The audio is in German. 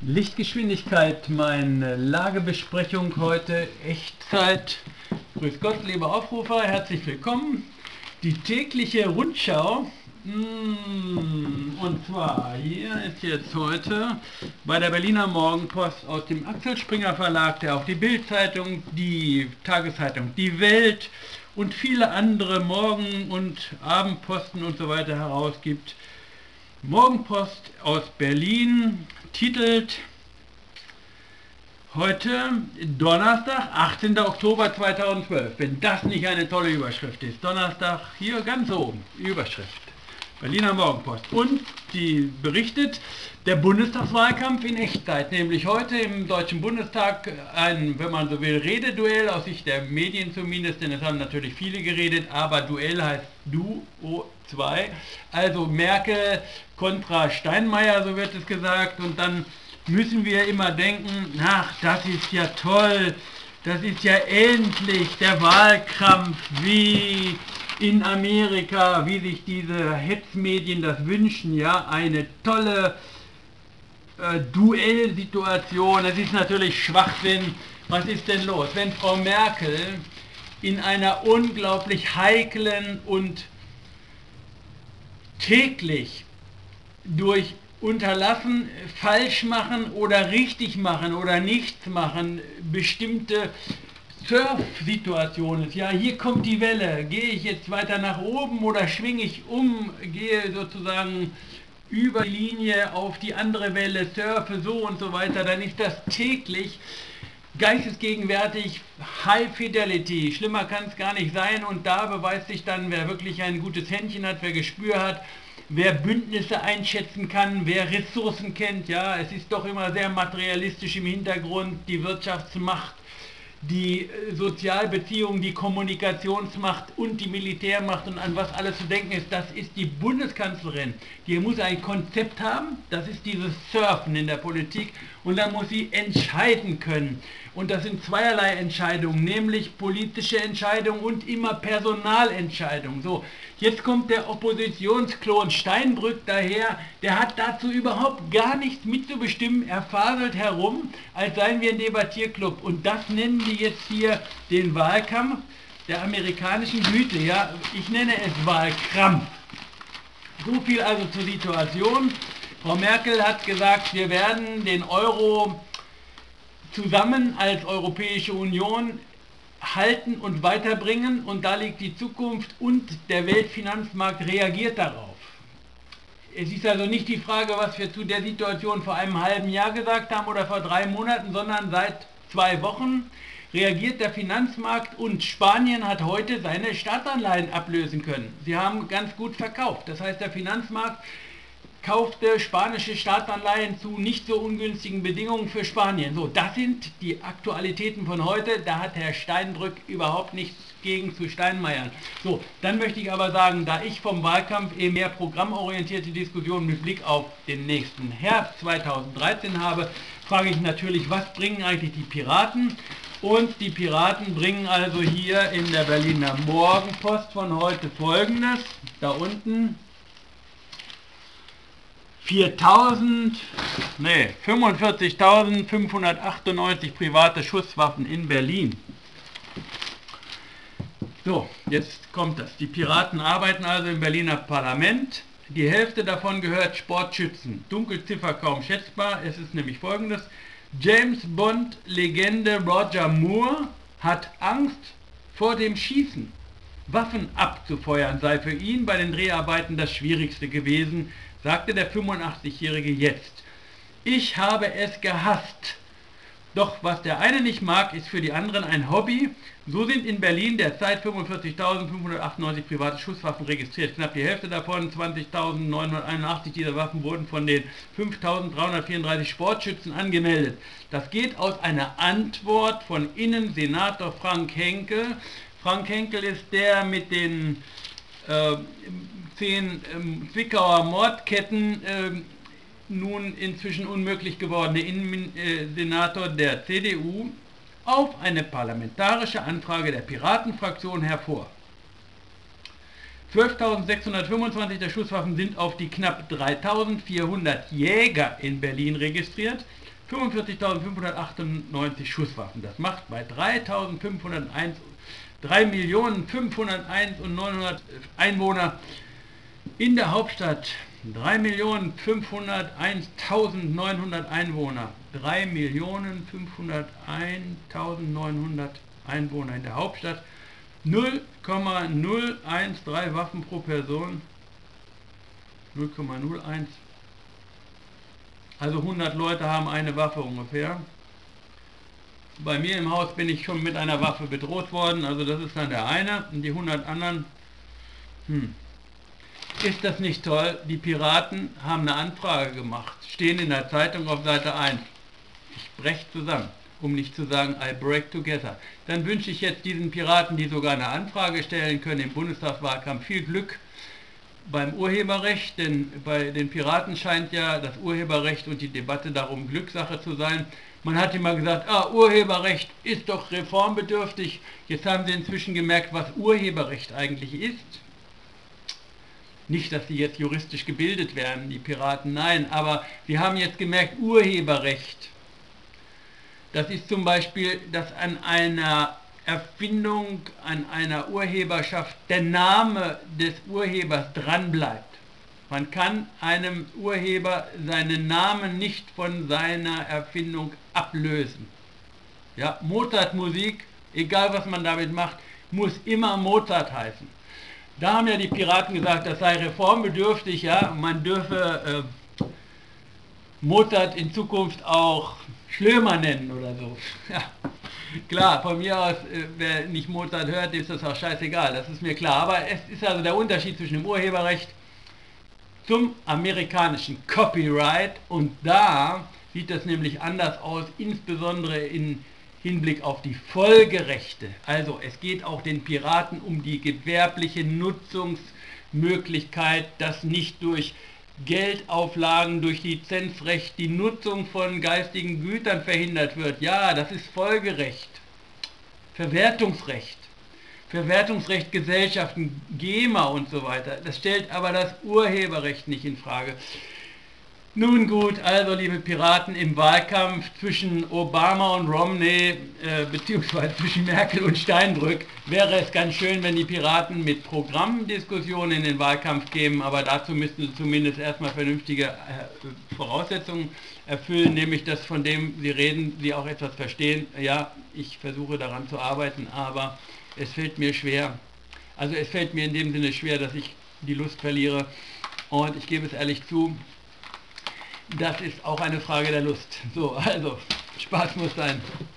Lichtgeschwindigkeit, meine Lagebesprechung heute, Echtzeit. Grüß Gott, liebe Aufrufer, herzlich willkommen. Die tägliche Rundschau, und zwar hier ist jetzt heute bei der Berliner Morgenpost aus dem Axel Springer Verlag, der auch die Bild-Zeitung, die Tageszeitung Die Welt und viele andere Morgen- und Abendposten und so weiter herausgibt. Morgenpost aus Berlin titelt heute Donnerstag, 18. Oktober 2012. Wenn das nicht eine tolle Überschrift ist. Donnerstag, hier ganz oben, Überschrift. Berliner Morgenpost. Und die berichtet, der Bundestagswahlkampf in Echtzeit, nämlich heute im Deutschen Bundestag ein, wenn man so will, Rededuell aus Sicht der Medien zumindest, denn es haben natürlich viele geredet, aber Duell heißt Duo 2, also Merkel kontra Steinmeier, so wird es gesagt, und dann müssen wir immer denken, ach, das ist ja toll, das ist ja endlich der Wahlkampf wie in Amerika, wie sich diese Hetzmedien das wünschen, ja, eine tolle Duellsituation. Es ist natürlich Schwachsinn. Was ist denn los? Wenn Frau Merkel in einer unglaublich heiklen und täglich durch Unterlassen, falsch machen oder richtig machen oder nichts machen, bestimmte Surf-Situation ist. Ja, hier kommt die Welle. Gehe ich jetzt weiter nach oben oder schwinge ich um, gehe sozusagen über die Linie auf die andere Welle, surfe so und so weiter, dann ist das täglich geistesgegenwärtig High Fidelity. Schlimmer kann es gar nicht sein, und da beweist sich dann, wer wirklich ein gutes Händchen hat, wer Gespür hat, wer Bündnisse einschätzen kann, wer Ressourcen kennt. Ja, es ist doch immer sehr materialistisch im Hintergrund, die Wirtschaftsmacht, die Sozialbeziehungen, die Kommunikationsmacht und die Militärmacht, und an was alles zu denken ist, das ist die Bundeskanzlerin. Die muss ein Konzept haben, das ist dieses Surfen in der Politik, und dann muss sie entscheiden können. Und das sind zweierlei Entscheidungen, nämlich politische Entscheidungen und immer Personalentscheidungen. So, jetzt kommt der Oppositionsklon Steinbrück daher, der hat dazu überhaupt gar nichts mitzubestimmen, er faselt herum, als seien wir ein Debattierclub, und das nennen die jetzt hier den Wahlkampf der amerikanischen Güte, ja, ich nenne es Wahlkrampf. So viel also zur Situation. Frau Merkel hat gesagt, wir werden den Euro zusammen als Europäische Union halten und weiterbringen, und da liegt die Zukunft, und der Weltfinanzmarkt reagiert darauf. Es ist also nicht die Frage, was wir zu der Situation vor einem halben Jahr gesagt haben oder vor 3 Monaten, sondern seit 2 Wochen reagiert der Finanzmarkt, und Spanien hat heute seine Staatsanleihen ablösen können. Sie haben ganz gut verkauft. Das heißt, der Finanzmarkt kaufte spanische Staatsanleihen zu nicht so ungünstigen Bedingungen für Spanien. So, das sind die Aktualitäten von heute. Da hat Herr Steinbrück überhaupt nichts gegen zu Steinmeiern. So, dann möchte ich aber sagen, da ich vom Wahlkampf eher mehr programmorientierte Diskussionen mit Blick auf den nächsten Herbst 2013 habe, frage ich natürlich, was bringen eigentlich die Piraten? Und die Piraten bringen also hier in der Berliner Morgenpost von heute Folgendes, da unten: 45.598 private Schusswaffen in Berlin. So, jetzt kommt das. Die Piraten arbeiten also im Berliner Parlament. Die Hälfte davon gehört Sportschützen. Dunkelziffer kaum schätzbar. Es ist nämlich folgendes: James Bond-Legende Roger Moore hat Angst vor dem Schießen. Waffen abzufeuern sei für ihn bei den Dreharbeiten das Schwierigste gewesen, sagte der 85-Jährige jetzt. Ich habe es gehasst. Doch was der eine nicht mag, ist für die anderen ein Hobby. So sind in Berlin derzeit 45.598 private Schusswaffen registriert. Knapp die Hälfte davon, 20.981 dieser Waffen, wurden von den 5.334 Sportschützen angemeldet. Das geht aus einer Antwort von Innensenator Frank Henkel. Frank Henkel ist der mit den 10 Zwickauer Mordketten nun inzwischen unmöglich gewordene Innensenator der CDU, auf eine parlamentarische Anfrage der Piratenfraktion hervor. 12.625 der Schusswaffen sind auf die knapp 3.400 Jäger in Berlin registriert. 45.598 Schusswaffen. Das macht bei 3.501.900 Einwohner in der Hauptstadt 3.501.900 Einwohner. 3.501.900 Einwohner in der Hauptstadt. 0,013 Waffen pro Person. 0,01. Also 100 Leute haben eine Waffe ungefähr. Bei mir im Haus bin ich schon mit einer Waffe bedroht worden, also das ist dann der eine. Und die 100 anderen, Ist das nicht toll? Die Piraten haben eine Anfrage gemacht, stehen in der Zeitung auf Seite 1. Ich breche zusammen, um nicht zu sagen, I break together. Dann wünsche ich jetzt diesen Piraten, die sogar eine Anfrage stellen können im Bundestagswahlkampf, viel Glück beim Urheberrecht, denn bei den Piraten scheint ja das Urheberrecht und die Debatte darum Glückssache zu sein. Man hat immer gesagt, Urheberrecht ist doch reformbedürftig. Jetzt haben sie inzwischen gemerkt, was Urheberrecht eigentlich ist. Nicht, dass sie jetzt juristisch gebildet werden, die Piraten, nein, aber sie haben jetzt gemerkt, Urheberrecht, das ist zum Beispiel, dass an einer Erfindung, an einer Urheberschaft der Name des Urhebers dranbleibt. Man kann einem Urheber seinen Namen nicht von seiner Erfindung ablösen. Ja, Mozart-Musik, egal was man damit macht, muss immer Mozart heißen. Da haben ja die Piraten gesagt, das sei reformbedürftig, ja, man dürfe Mozart in Zukunft auch Schlömer nennen oder so. Ja. Klar, von mir aus, wer nicht Mozart hört, ist das auch scheißegal, das ist mir klar. Aber es ist also der Unterschied zwischen dem Urheberrecht zum amerikanischen Copyright und da sieht das nämlich anders aus, insbesondere in Hinblick auf die Folgerechte. Also es geht auch den Piraten um die gewerbliche Nutzungsmöglichkeit, dass nicht durch Geldauflagen, durch Lizenzrecht die Nutzung von geistigen Gütern verhindert wird. Ja, das ist Folgerecht. Verwertungsrecht. Verwertungsrecht, Gesellschaften, GEMA und so weiter. Das stellt aber das Urheberrecht nicht in Frage. Nun gut, also liebe Piraten, im Wahlkampf zwischen Obama und Romney, beziehungsweise zwischen Merkel und Steinbrück, wäre es ganz schön, wenn die Piraten mit Programmdiskussionen in den Wahlkampf kämen, aber dazu müssten sie zumindest erstmal vernünftige Voraussetzungen erfüllen, nämlich dass von dem sie reden, sie auch etwas verstehen. Ja, ich versuche daran zu arbeiten, aber es fällt mir schwer. Also es fällt mir in dem Sinne schwer, dass ich die Lust verliere und ich gebe es ehrlich zu, das ist auch eine Frage der Lust. So, also, Spaß muss sein.